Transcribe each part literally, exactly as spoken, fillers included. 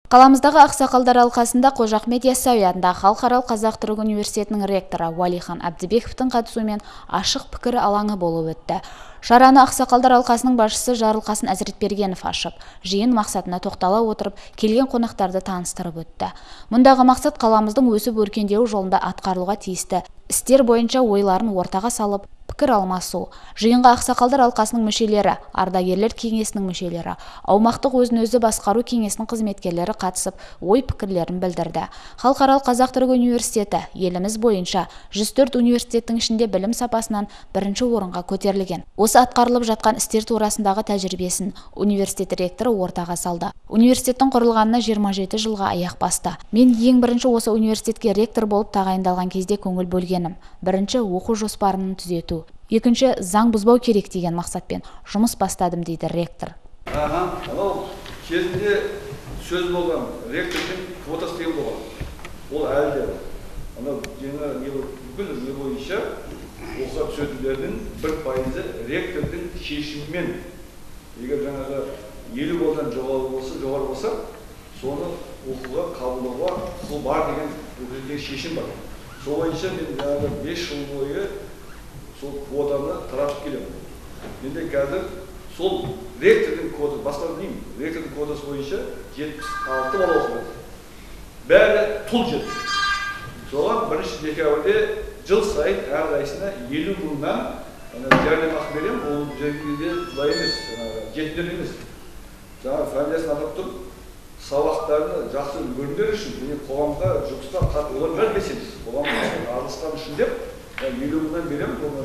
Қаламыздағы ақсақалдар алқасында Қожа Ахмет Яссауи атындағы Халықаралық қазақ-түрік университетінің ректоры Уәлихан Әбдібековтің қатысуымен ашық пікір алаңы болып өтті. Шараны ақсақалдар алқасының басшысы Жарылқасын Әзіретбергенов ашып, жиын мақсатына тоқтала отырып, келген қонақтарды таныстырып өтті. Мұндағы мақсат қаламыздың өсіп өркендеуі жолында атқарылуға тиісті істер бойынша ойларын ортаға салып, пікір алмасу. Жиынға ақсақалдар алқасының мүшелері, ардагерлер кеңесінің мүшелері, аумақтық өзін-өзі басқару кеңесінің қызметкерлері қатысып, ой пікірлерін білдірді. Халықаралық қазақ-түрік университеті еліміз бойынша жүз төрт университеттің ішінде білім сапасынан бірінші орынға көтерілген. Осы атқарылып жатқан істер турасындағы тәжірибесін университет ректоры ортаға салды. Университеттің құрылғанына жиырма жеті жылға аяқ басты. Мен ең бірінші осы университетке ректор болып тағайындалған кезде көңіл бөлгенім. Бірінші оқу жоспарының түзету. Екінші, заң бұзбау керек деген мақсатпен жұмыс бастадым, дейді ректор. Аха, ол кезінде сөз болған ректордың квотасы деген болған. Ол әлде анау жаңа не бүкіл не бойынша оқуға түсетіндердің бір пайызы ректордың шешімімен, егер жаңағы елу балдан жоғары болса, жоғары болса, соны оқуға қабылдауға құқы бар деген өкілдегі шешім бар. Сол бойынша мен жаңағы бес жыл бойы сол квотаны таратып келемін. Менде қазір сол ректордың квотасы, басқа білмеймін, ректордың квотасы бойынша жетпіс алты бала оқиды. Бәрі тұл жетті. Соған бірінші декабрьде жыл сайын әрқайсысына елу мыңнан жәрдемақы беремін. Ол жерде былай емес, жетімдер емес. Жаңағы фамилиясын атап тұрып, сабақтарını жақсы көргендер үшін, және қоғамға жұмысқа қатысып, олар бәрі белсенді. Қоғамға араласқан үшін деп елу мыңнан беремін. Бұл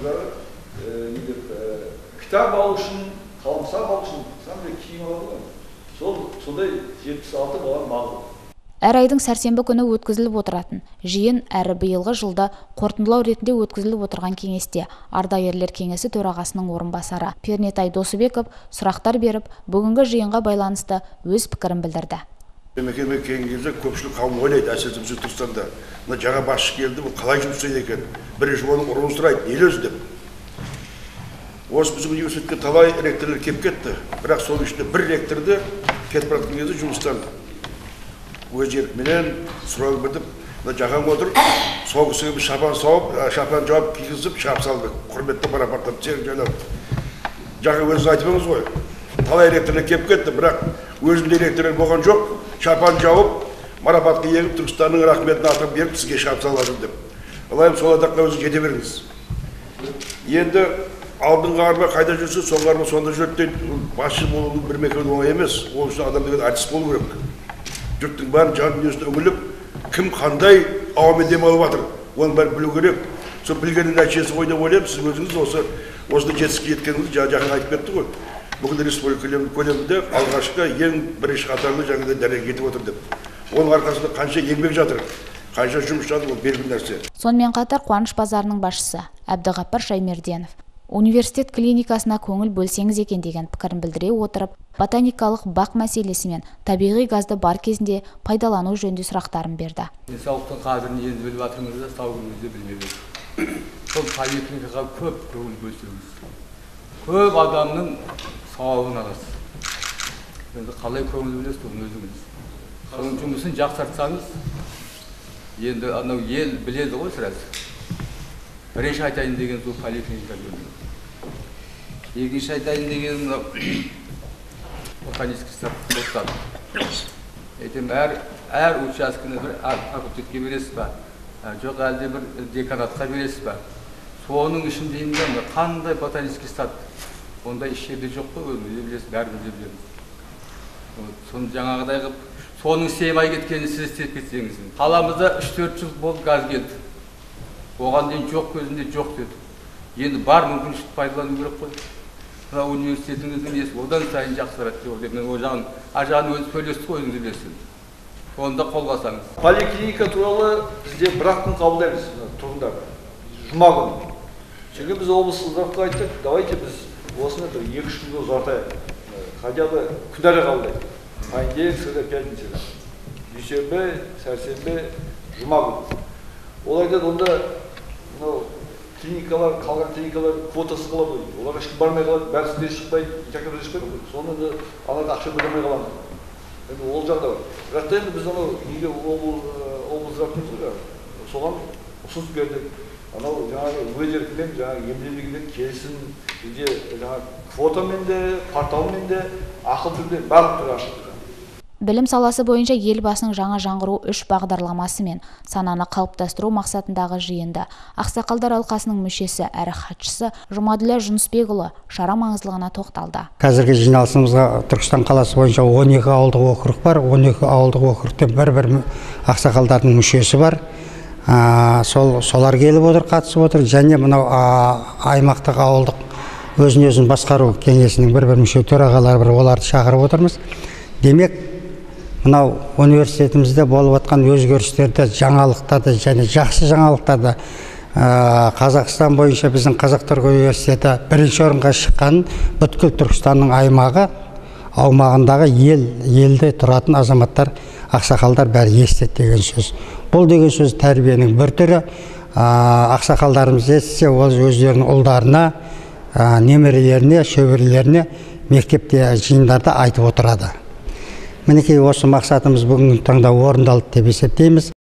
жағы кітап алу үшін, қаламсап алу үшін, қандай киім алу ғой. Сол сондай жетпіс алты баланы бағу. Әр айдың сәрсенбі күні өткізіліп отыратын жиын әрі биылғы жылда қорытындылау ретінде өткізіліп отырған кеңесте ардагерлер кеңесі төрағасының орынбасары Пернетай Досыбеков сұрақтар беріп, бүгінгі жиынға байланысты өз пікірін білдірді. Мекеме келген кезде көпшілік қауым ойлайды, әсіресе біздің Түркістанда, мына жаңа басшы келді, бұл қалай жұмыс істейді екен? Бірінші оның ұрығын сұрайды, не өзі деп. Осы біздің университетке талай ректорлар келіп кетті, бірақ сол ішінде бір ректорды кетіп бара жатқан кезде жұмыстан өз еркіменен сұрау бердім. Мына жағаң отыр, сол кісіге біз шапан сауып, шапан жауап кигізіп, шығарып салды. Құрметті марапаттап, тең жайлап. Жаға өзіңіз айтып ғой. Талай ректорлар келіп кетті, бірақ өзінде ректорлар болған жоқ. Шапан жауып, марапатқа егіп, Түркістанның рахметін атып беріп, сізге шығарып салғажым деп. Алайым сол атаққа өзіңіз жете беріңіз. Енді алдыңғы арба қайда жүрсе, соңғы арба сонда жүрді дейді. Басшы болу бір мекеме оңай емес. Ол үшін адам деген артист болу керек. Жұрттың бәрін жан дүниесіне үңіліп, кім қандай ауамен демалып жатыр, оны бәрін білу керек. Сол білгеннің нәтижесі ғой деп ойлаймын, сіз өзіңіз осы осында жетістікке жеткеніңізді жақын айтып кетті ғой. Бүкіл республика көлемінде алғашқы ең бірінші қатарлы жаңағыдай дәрежеге жетіп отыр деп. Оның арқасында қанша еңбек жатыр, қанша жұмыс жатыр, ол белгілі нәрсе. Сонымен қатар Қуаныш базарының басшысы Әбдіғаппар Шаймерденов университет клиникасына көңіл бөлсеңіз екен деген пікірін білдіре отырып, ботаникалық бақ мәселесі мен табиғи газды бар кезінде пайдалану жөнінде сұрақтарын берді. Денсаулықтың қадірін енді біліп жатырмыз да, саулығымызды білмейміз. Сол поликлиникаға көп көңіл бөлсеңіз, көп адамның сауабын аласыз. Енді қалай көңіл бөлесіз, оны өзіңіз. Соның жұмысын жақсартсаңыз, енді анау ел біледі ғой сірәсі. Бірінші айтайын деген сол поликлиника бөлімі. Екінші айтайын деген ботанический сад. Айтам, әр учаскені бір факультетке бересіз ба, жоқ әлде бір деканатқа бересіз ба. Соның ішінде қандай ботанический сад, ондай іс жерде жоқ қой, өзіңіз білесіз, бәріміз білеміз. Соны жаңағыдай қылып, соның семай кеткенін сіз істеп кетсеңіз. Қаламызда үш төрт жыл болып газ келді. Оған дейін жоқ көзінде жоқ деді. Енді бар мүмкіншілікті пайдалану керек қой. Мына университетіңіздің несі одан сайын жақсарады деп мен о жағын, ар жағын өзі сөйлесті ғой, өзіңіз білесіз. Оны да қолға алсаңыз. Поликлиника туралы бізде бір-ақ күн қабылдаймыз тұрғындар. Жұма күні. Çünkü біз облыстық айттық, давайте біз осыны бір екі-үш күнге ұзартайық. Хотя бы күндері қабылдайық. Понедельник, среда, пятница. Дүйсенбі, сәрсенбі, жұма күні. Олайда онда клиникалар, қалған клиникалар квотасы қалады ғой. Оларға ешкім бармай қалады, бәрісінде шықпайды, жақтарда шықпайды ғой. Сонда да аларда ақша бөлемей қалады. енді ол жағда бар. Бірақ та енді біз ана неге облыс әкімдігі соған ұсыныс бердік. Анау жаңағы өз еркімен жаңағы емделмегендер келсін, бізде жаңағы квотамен де, порталмен де, ақыл түрде барлық түрі ашық. Білім саласы бойынша елбасының жаңа жаңғыру үш бағдарламасы мен сананы қалыптастыру мақсатындағы жиында Ақсақалдар алқасының мүшесі әрі хатшысы Жұмаділдә Жүнісбекұлы шара маңыздылығына тоқталды. Қазіргі жиналысымызға Түркістан қаласы бойынша он екі ауылдық округ бар, он екі ауылдық округтен бір-бір ақсақалдардың мүшесі бар. Сол солар келіп отыр, қатысып отыр, және мынау аймақтық ауылдық өзін-өзін басқару кеңесінің бір-бір мүше төрағалары бар, оларды шақырып отырмыз. Демек, мынау университетімізде болып жатқан өзгерістерді, жаңалықтарды және жақсы жаңалықтарды Қазақстан бойынша біздің Қазақтар университеті бірінші орынға шыққан бүткіл Түркістанның аймағы аумағындағы ел, елде тұратын азаматтар, ақсақалдар бәрі естеді деген сөз. Бұл деген сөз тәрбиенің бір түрі. Ақсақалдарымыз естісе, ол өздерінің ұлдарына, немерелеріне, шөберелеріне мектепте жиындарда айтып отырады. Мінекей осы мақсатымыз бүгінгі таңда орындалды деп есептейміз.